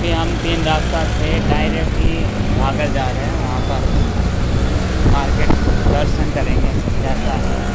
अभी हम 3 रास्ता से डायरेक्ट ही भागल जा रहे हैं, वहाँ पर मार्केट दर्शन करेंगे कैसा है।